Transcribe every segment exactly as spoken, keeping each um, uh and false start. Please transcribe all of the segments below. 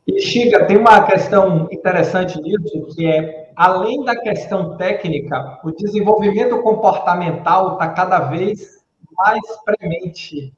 E, Xiga, tem uma questão interessante nisso, que é, além da questão técnica, o desenvolvimento comportamental está cada vez mais premente.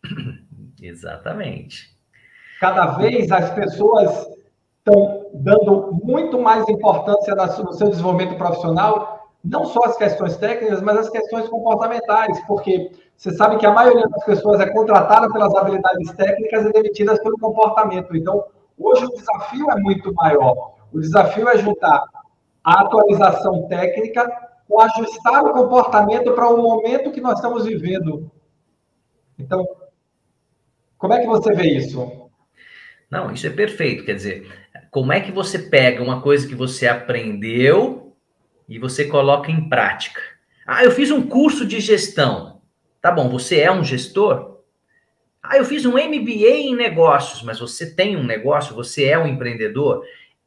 Exatamente. Cada vez as pessoas estão dando muito mais importância no seu desenvolvimento profissional, não só as questões técnicas, mas as questões comportamentais, porque você sabe que a maioria das pessoas é contratada pelas habilidades técnicas e demitidas pelo comportamento. Então, hoje o desafio é muito maior. O desafio é juntar a atualização técnica com ajustar o comportamento para o momento que nós estamos vivendo. Então, como é que você vê isso? Não, isso é perfeito. Quer dizer, como é que você pega uma coisa que você aprendeu e você coloca em prática? Ah, eu fiz um curso de gestão. Tá bom, você é um gestor? Ah, eu fiz um M B A em negócios, mas você tem um negócio, você é um empreendedor?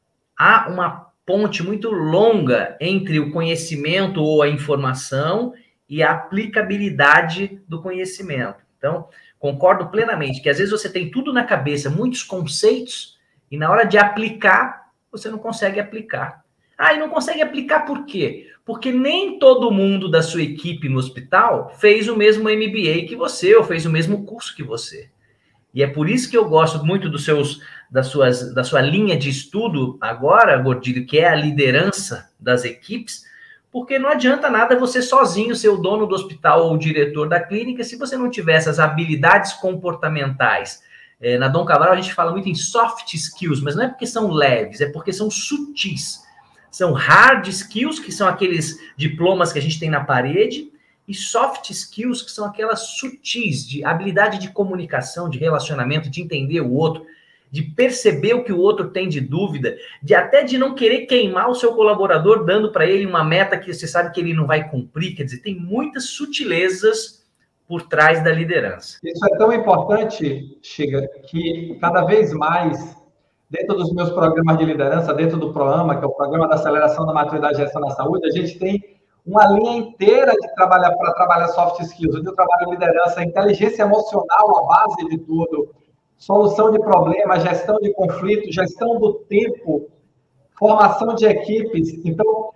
Há uma ponte muito longa entre o conhecimento ou a informação e a aplicabilidade do conhecimento. Então, concordo plenamente que às vezes você tem tudo na cabeça, muitos conceitos, e na hora de aplicar, você não consegue aplicar. Ah, e não consegue aplicar por quê? Porque nem todo mundo da sua equipe no hospital fez o mesmo M B A que você, ou fez o mesmo curso que você. E é por isso que eu gosto muito dos seus, das suas, da sua linha de estudo agora, Gordilho, que é a liderança das equipes, porque não adianta nada você sozinho ser o dono do hospital ou o diretor da clínica se você não tiver essas habilidades comportamentais. É, na Dom Cabral a gente fala muito em soft skills, mas não é porque são leves, é porque são sutis. São hard skills, que são aqueles diplomas que a gente tem na parede, e soft skills, que são aquelas sutis, de habilidade de comunicação, de relacionamento, de entender o outro, de perceber o que o outro tem de dúvida, de até de não querer queimar o seu colaborador, dando para ele uma meta que você sabe que ele não vai cumprir. Quer dizer, tem muitas sutilezas por trás da liderança. Isso é tão importante, Xiga, que cada vez mais, dentro dos meus programas de liderança, dentro do PROAMA, que é o Programa da Aceleração da Maturidade e Gestão da Saúde, a gente tem uma linha inteira de trabalhar para trabalhar soft skills, onde eu trabalho liderança, inteligência emocional, a base de tudo, solução de problemas, gestão de conflitos, gestão do tempo, formação de equipes. Então,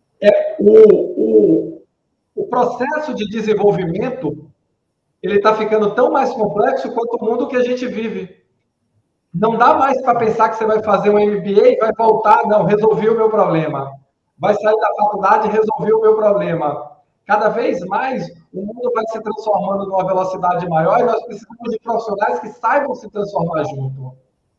é, o, o, o processo de desenvolvimento ele está ficando tão mais complexo quanto o mundo que a gente vive. Não dá mais para pensar que você vai fazer um M B A e vai voltar, não, resolvi o meu problema. Vai sair da faculdade e resolver o meu problema. Cada vez mais, o mundo vai se transformando numa velocidade maior e nós precisamos de profissionais que saibam se transformar junto.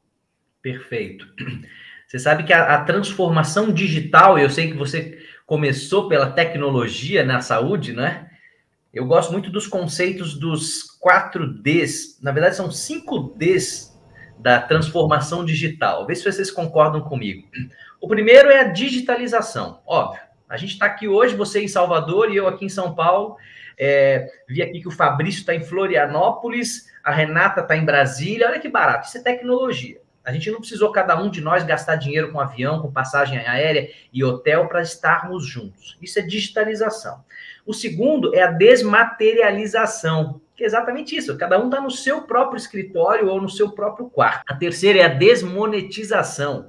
Perfeito. Você sabe que a, a transformação digital, eu sei que você começou pela tecnologia na saúde, né? Eu gosto muito dos conceitos dos quatro Ds. Na verdade, são cinco Ds da transformação digital. Vê se vocês concordam comigo. O primeiro é a digitalização. Óbvio, a gente está aqui hoje, você em Salvador e eu aqui em São Paulo. É, vi aqui que o Fabrício está em Florianópolis, a Renata está em Brasília. Olha que barato, isso é tecnologia. A gente não precisou cada um de nós gastar dinheiro com avião, com passagem aérea e hotel para estarmos juntos. Isso é digitalização. O segundo é a desmaterialização, que é exatamente isso. Cada um está no seu próprio escritório ou no seu próprio quarto. A terceira é a desmonetização.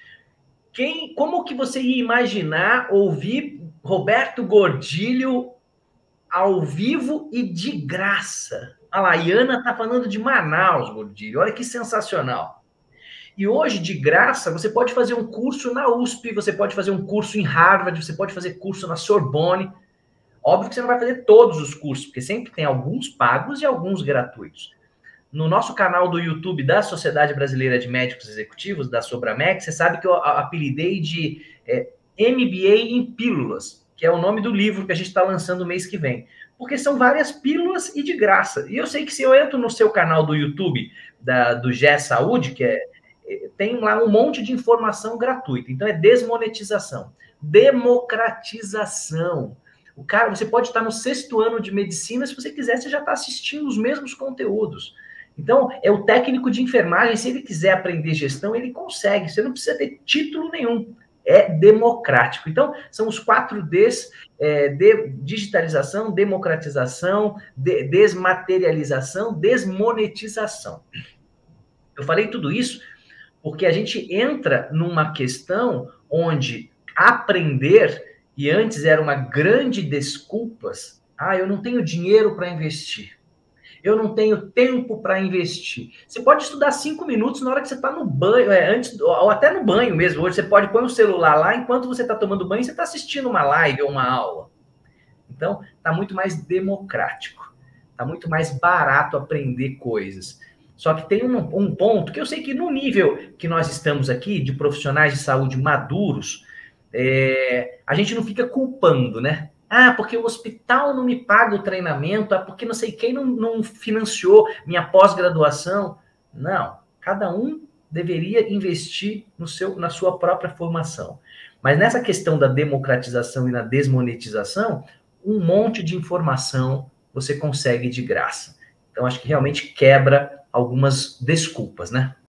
Quem, como que você ia imaginar ouvir Roberto Gordilho ao vivo e de graça? A Laiana está falando de Manaus, Gordilho. Olha que sensacional. E hoje, de graça, você pode fazer um curso na U S P, você pode fazer um curso em Harvard, você pode fazer curso na Sorbonne. Óbvio que você não vai fazer todos os cursos, porque sempre tem alguns pagos e alguns gratuitos. No nosso canal do YouTube da Sociedade Brasileira de Médicos Executivos, da Sobramex, você sabe que eu apelidei de é, M B A em Pílulas, que é o nome do livro que a gente está lançando o mês que vem. Porque são várias pílulas e de graça. E eu sei que se eu entro no seu canal do YouTube, da, do G E Saúde, que é, tem lá um monte de informação gratuita. Então, é desmonetização. Democratização. O cara, você pode estar no sexto ano de medicina, se você quiser, você já está assistindo os mesmos conteúdos. Então, é o técnico de enfermagem, se ele quiser aprender gestão, ele consegue. Você não precisa ter título nenhum. É democrático. Então, são os quatro Ds, é, de digitalização, democratização, de, desmaterialização, desmonetização. Eu falei tudo isso Porque a gente entra numa questão onde aprender, e antes era uma grande desculpas, ah, eu não tenho dinheiro para investir. Eu não tenho tempo para investir. Você pode estudar cinco minutos na hora que você está no banho, é, antes, ou até no banho mesmo. Hoje você pode pôr o celular lá, enquanto você está tomando banho, você está assistindo uma live ou uma aula. Então, está muito mais democrático. Está muito mais barato aprender coisas. Só que tem um, um ponto que eu sei que no nível que nós estamos aqui, de profissionais de saúde maduros, é, a gente não fica culpando, né? Ah, porque o hospital não me paga o treinamento, ah, porque não sei quem não, não financiou minha pós-graduação. Não, cada um deveria investir no seu, na sua própria formação. Mas nessa questão da democratização e na desmonetização, um monte de informação você consegue de graça. Então, acho que realmente quebra algumas desculpas, né?